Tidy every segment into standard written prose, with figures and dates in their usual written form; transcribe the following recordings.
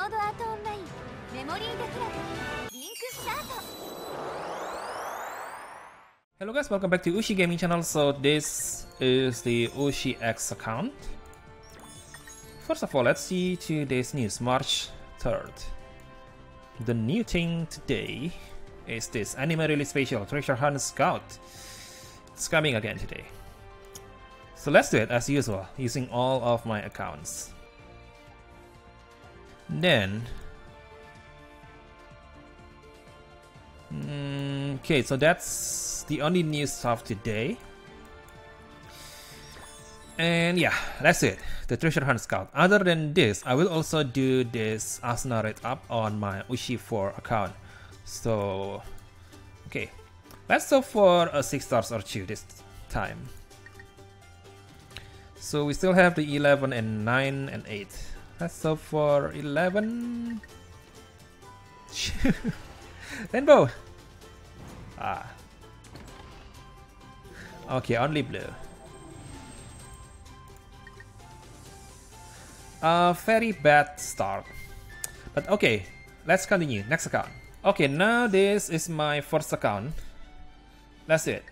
ードアートオンラインメモリーデクラブリンクスタート。 Hello guys, welcome back to Ushi Gaming Channel. So this is the Ushi X account. First of all, let's see today's news, March 3rd. The new thing today is this anime release special, Treasure Hunt Scout. It's coming again today. So let's do it as usual, using all of my accounts. Then okay, so that's the only news of today. And yeah, that's it, the Treasure Hunt Scout. Other than this, I will also do this Asuna rate up on my Ushi 4 account. So okay, let's go for a 6 stars or 2 this time. So we still have the 11 and 9 and 8. Let's go for 11. Rainbow. Ah. Okay, only blue. Very bad start. But okay, let's continue. Next account. Okay, now this is my first account. Let's do it.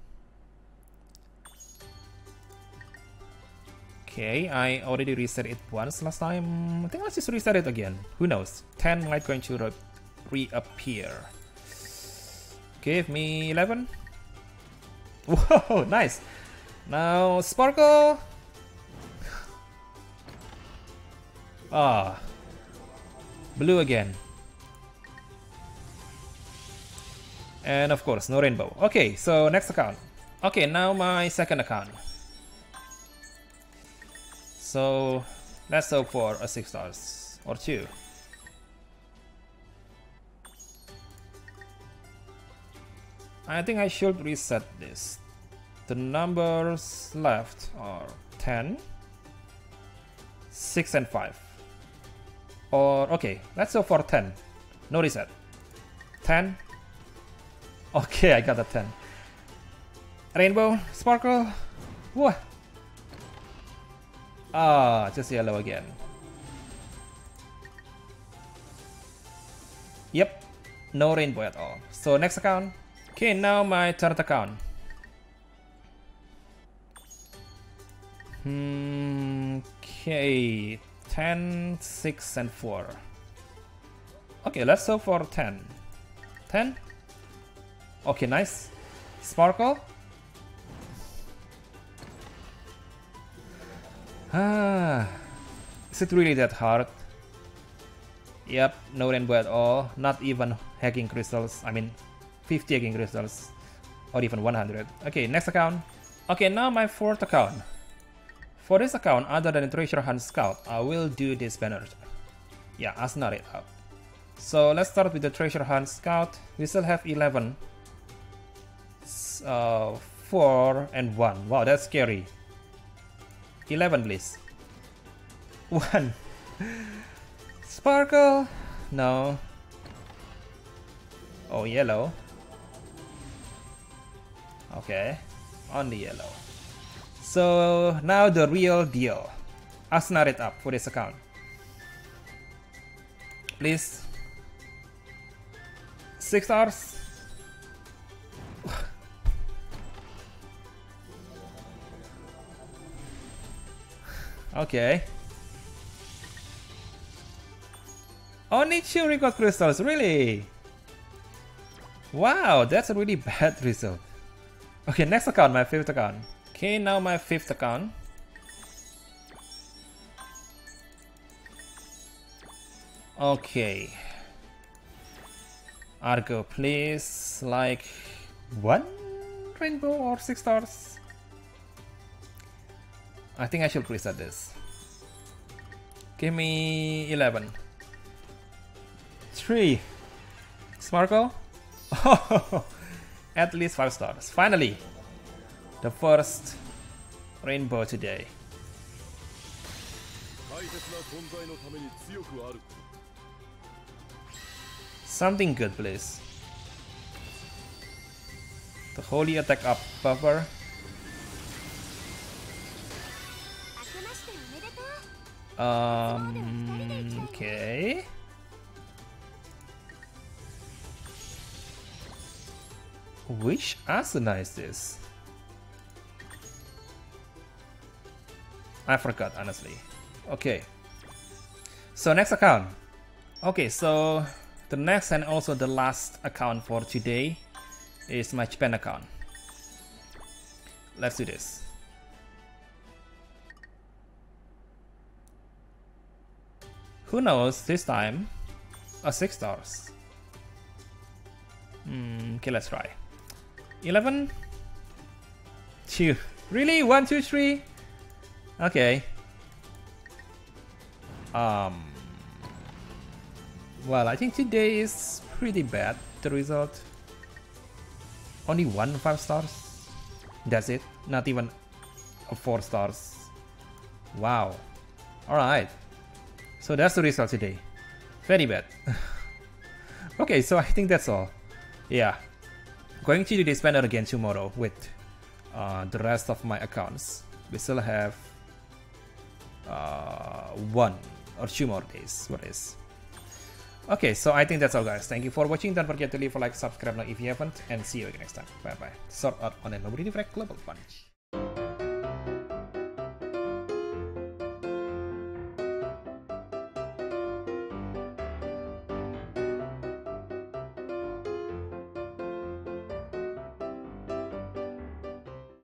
Okay, I already reset it once last time. I think let's just reset it again. Who knows? 10 might going to reappear. Give me 11. Whoa, nice. Now Sparkle. Ah, blue again. And of course, no rainbow. Okay, so next account. Okay, now my second account. So let's go for a 6 stars or 2. I think I should reset this. The numbers left are 10, 6 and 5. Or okay, let's go for 10. No reset. 10. Okay, I got a 10. Rainbow, Sparkle. What? Ah, just yellow again. Yep, no rainbow at all. So next account. Okay, now my third account. Okay, 10, 6 and 4. Okay, let's go for 10. 10? Okay, nice. Sparkle. Ah, is it really that hard? Yep, no rainbow at all. Not even hacking crystals. I mean, 50 hacking crystals, or even 100. Okay, next account. Okay, now my fourth account. For this account, other than Treasure Hunt Scout, I will do this banner. Yeah, Asuna rate up. So let's start with the Treasure Hunt Scout. We still have 11, 4 and 1. Wow, that's scary. 11 please. 1. Sparkle. No. Oh, yellow. Okay, only yellow. So now the real deal. Asuna rate up for this account. Please. 6 stars. Okay. Only 2 record crystals, really? Wow, that's a really bad result. Okay, next account, my fifth account. Okay, now my fifth account. Okay. Argo, please, like 1 rainbow or 6 stars? I think I should reset this. Give me 11. 3. Sparkle. Oh, at least 5 stars. Finally, the first rainbow today. Something good, please. The holy attack up buffer. Okay. Which Asuna is this? I forgot, honestly. Okay. So next account. Okay, so the next and also the last account for today is my Japan account. Let's do this. Who knows, this time a 6 stars. Okay, let's try. 11 2. Really? 1 2 3? Okay. Well, I think today is pretty bad, the result. Only 1 5 stars. That's it. Not even a 4 stars. Wow. Alright. So that's the result today. Very bad. Okay, so I think that's all. Yeah. Going to do this banner again tomorrow with the rest of my accounts. We still have 1 or 2 more days for this. Okay, so I think that's all, guys. Thank you for watching. Don't forget to leave a like, subscribe now if you haven't, and see you again next time. Bye bye. Sort out on a Nobody Direct Global Punch.